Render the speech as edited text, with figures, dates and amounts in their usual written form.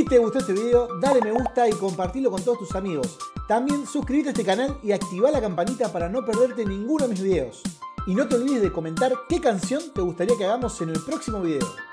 te gustó este video, dale me gusta y compartilo con todos tus amigos. También suscríbete a este canal y activa la campanita para no perderte ninguno de mis videos. Y no te olvides de comentar qué canción te gustaría que hagamos en el próximo video.